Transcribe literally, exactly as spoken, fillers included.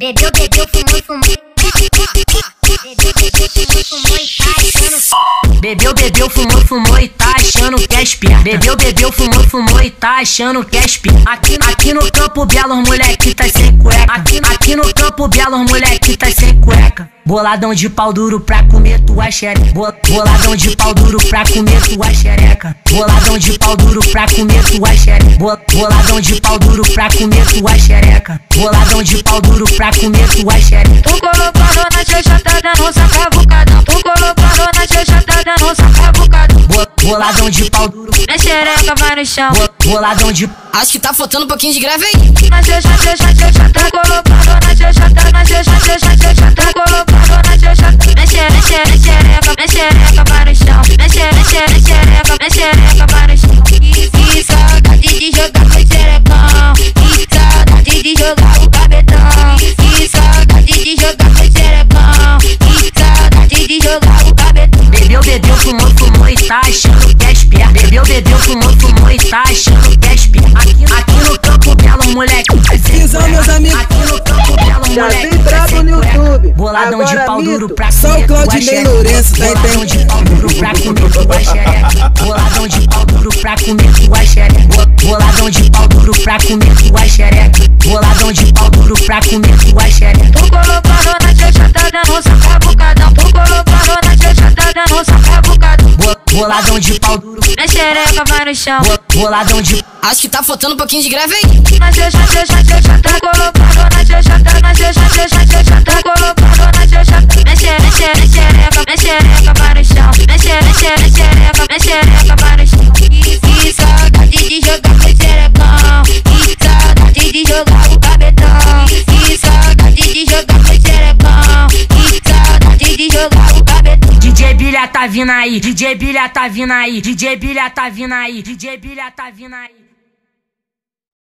Bebeu, bebeu, fumou, fumou. Bebeu, bebeu, fumou, fumou e tá achando. Bebeu, bebeu, fumou, fumou e tá achando que é esperta. Bebeu, bebeu, fumou, fumou e tá achando que é esperta. Aqui, aqui no Campo Belo, os moleque tá sem cueca. Aqui, aqui no Campo Belo, os moleque tá sem cueca. Boladão de pau duro pra comer tua xereca. Boladão de pau duro pra comer tua xereca. Boladão de pau duro pra comer tua xereca. Boladão de pau duro pra comer tua xereca. Boladão de pau duro pra comer tua xereca. Tu colocando na xoxotada, não saca bucadão. Tu colocando na xoxotada, não saca bucadão. Boladão de pau duro, minha xereca vai no chão. Boladão de... Acho que tá faltando um pouquinho de greve aí. Na xoxa, xoxa, xoxa, tá colocando na xoxotada. Na xoxa, xoxa, xoxa, tá colocando na xoxotada. Minha xereca, xereca, xereca, minha xereca vai no chão. Minha xereca, xereca, xereca, minha xereca vai no chão. Que saudade de jogar com xerecão. Que saudade de jogar o cabetão. Que saudade de jogar com xerecão. Que saudade de jogar o cabetão. Bebeu, bebeu, fumou, fumou e tá achando que é esperta. Bebeu, bebeu, fumou, fumou e tá achando que é esperta. Aqui, aqui no Campo Belo, moleque tá sem Visão, meus amigos. Aqui no Campo Belo, Já moleque vem brabo no YouTube. Boladão de Agora, pau duro mito. pra Só comer o tua Claudinei xereca. Lourenço, tá Boladão entendendo? de pau duro pra comer tua xereca. Boladão de pau duro pra comer tua xereca. Boladão de pau duro pra comer tua xereca. Boladão de pau duro pra comer tua xereca. Tu colocando na xoxotada, não saca bucadão. Tu colocando na xoxotada, não saca bucadão. Boladão de pau duro, minha xereca vai no chão. Boladão de... Acho que tá faltando um pouquinho de greve aí. Na xoxa, xoxa, xoxa, tá colocando na xoxotada. Na xoxa, xoxa, xoxa, tá colocando na xoxotada. Minha xereca, xereca, xereca, minha xereca vai no chão. Minha xereca, xereca, xereca, minha xereca vai no chão. Que saudade de jogar com xerecão. Que saudade de jogar o cabetão. Que saudade de jogar com xerecão. Que saudade de jogar o cabetão. D J Bilha tá vindo aí, D J Bilha tá vindo aí, D J Bilha tá vindo aí, D J Bilha tá vindo aí.